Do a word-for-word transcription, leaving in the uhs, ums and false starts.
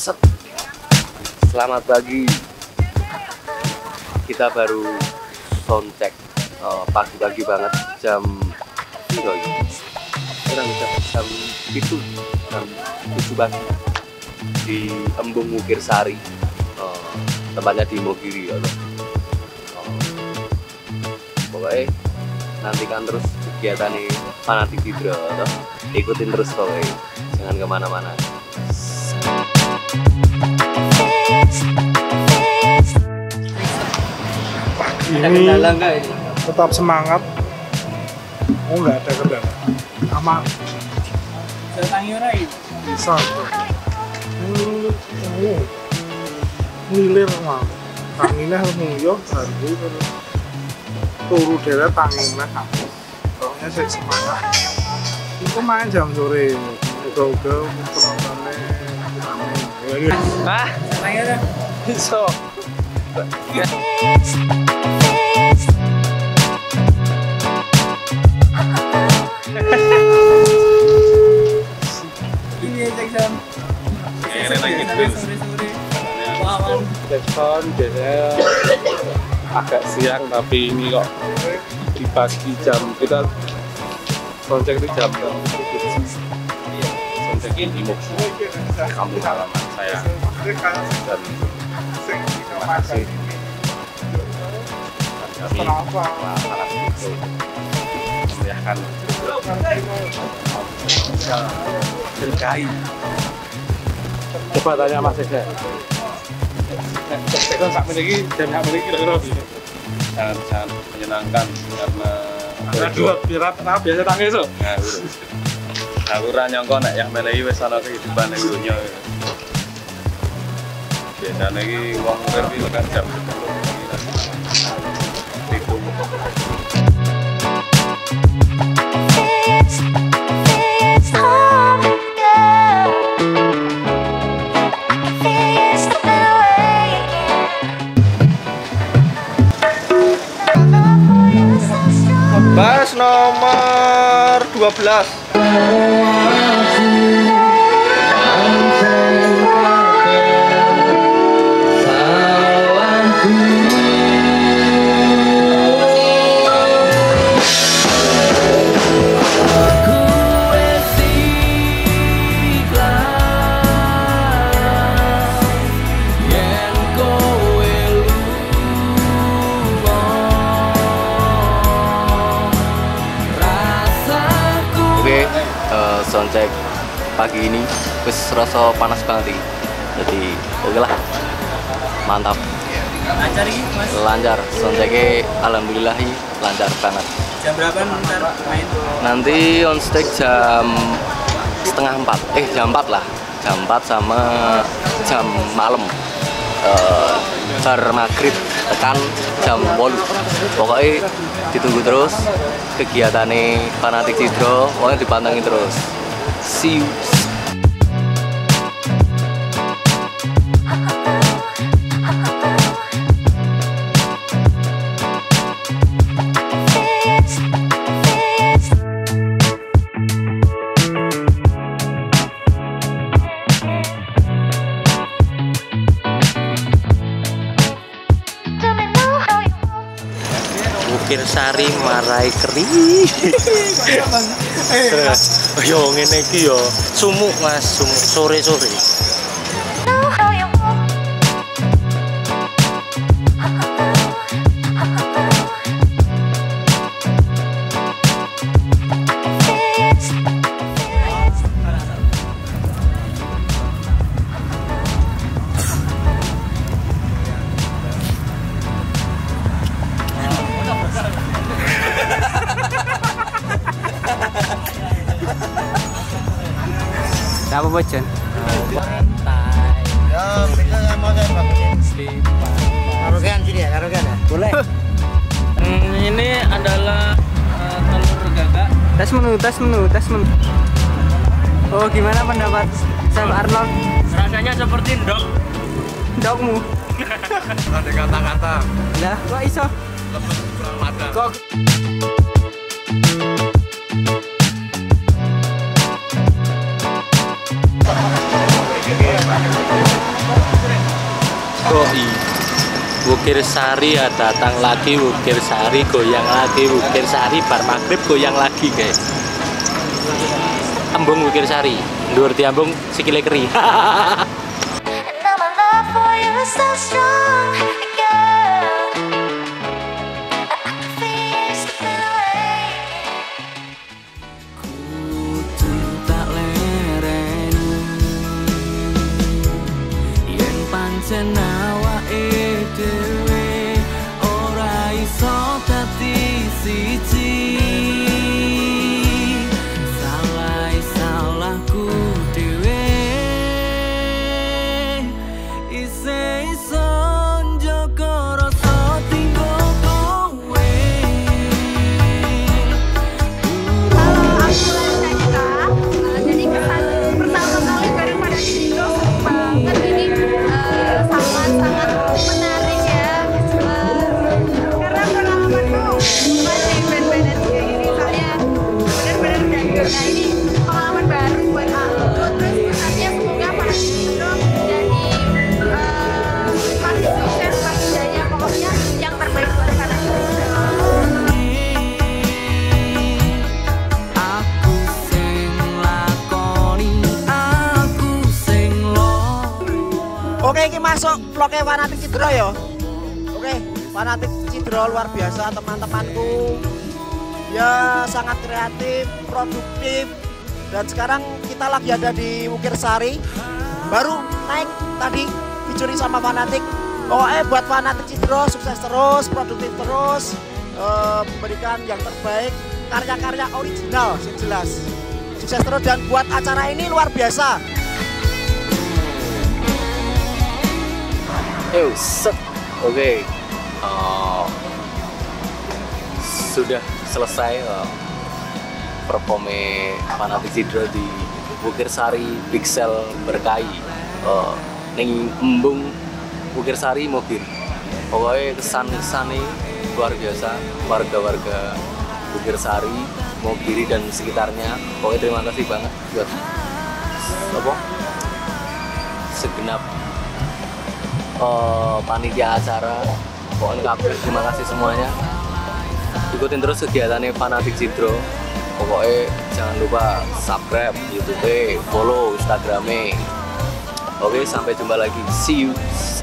Set. Selamat pagi. Kita baru sound check pagi-pagi uh, banget jam oh iya. Kurang jam itu jam tujuh pagi di Embung Mukir Sari, uh, tempatnya di Mogiri ya. Uh, pokoknya nantikan terus kegiatan ini Fanatik Cidro, ikutin terus pokoknya, jangan kemana-mana. Ini tetap semangat. Oh, nggak ada kendala. Aman. Bisa. Ngilir mah. Tanginnya nguyuh baru terus turu deret tanginnya habis. Pokoknya sih semangat. Itu main jam sore. Uga-uga penontonnya rame. Hah? Tanginnya bisa. Telepon biasanya agak siang, tapi ini kok di pagi jam kita soundcheck di jam Soundcheck di Mogiri, kampung halaman saya. Dan terima kasih kami alat itu memeriahkan Dirgahayu. Coba tanya Mas Ega. Tekan sak meniki jam sak meniki kira-kira sangat sangat menyenangkan karena ada dua pirat nah biasa nangis so. Nah, aku ora nyangka nek yang melehi wis ana kehidupan ning donya. Biasane iki wong urip iki kan jam sepuluh. Itu Bas nomor dua belas. soundcheck pagi ini wis rasa panas banget iki. Jadi oke lah. Mantap. Lancar iki, Mas. Lancar. Soundchecknya alhamdulillah lancar banget. Jam berapa ntar main? Nanti on stage jam setengah empat. Eh jam empat lah. Jam empat sama jam malam. Uh, bar maghrib tekan jam wolu. Pokoknya ditunggu terus kegiatannya Fanatik Cidro, pokoknya dipantengin terus. See you. Mukir Sari marai keri. Yo ngene iki yo sumuk Mas, sumuk sore-sore. Apa bocan? Ya, kita nggak mau saya bangunin. Karaokean sini ya, karaokean ya? Boleh. Hmm, ini adalah uh, telur gagak. Tes menu, tes menu, tes menu. Oh, gimana pendapat Chef Arnold? Rasanya seperti dog. Dogmu. Ada kata-kata. Lah, kok iso? Lepas kurang mata. Kok Oke, Doi Wukir Sari ya datang lagi, Wukir Sari goyang lagi, Wukir Sari bar maghrib goyang lagi guys. Ambung Wukir Sari, dhuwur diambung sikile keri. Senawa edewe ora iso dadi siji, salah salahku dhewe ise iso njogo rasa tinggo kowe. Halo, aku Lanita. Jadi kesan pertama kali bareng pada Indo seru banget ini. Sangat-sangat menarik ya, uh, karena pengalamanku bukan di band-band kayak gini, saya benar-benar gagal. Nah ini pengalaman baru buat aku. Terus pesannya semoga para Indo jadi uh, makin sukses, makin jaya, pokoknya yang terbaik buat para Indo. Oke, ini masuk vlognya Fanatik Cidro ya. Oke, Fanatik Cidro luar biasa teman-temanku. Ya sangat kreatif, produktif. Dan sekarang kita lagi ada di Wukir Sari. Baru naik tadi dicuri sama Fanatik. Pokoknya buat Fanatik Cidro sukses terus, produktif terus, eh, memberikan yang terbaik, karya-karya original yang jelas. Sukses terus dan buat acara ini luar biasa. Yo, set. Oke, okay. uh, sudah selesai uh, performe Fanatik Cidro di Wukir Sari Pixel Berkahi. Uh, ning embung Wukir Sari Mogiri. Pokoknya kesan-kesan luar biasa, warga-warga Wukir Sari, Mogiri dan sekitarnya. Pokoknya terima kasih banget buat apa? Segenap Uh, panitia acara, pohon kabel, terima kasih semuanya. Ikutin terus kegiatannya Fanatik Cidro. Pokoknya jangan lupa subscribe YouTube, follow Instagramnya. Oke, sampai jumpa lagi. See you.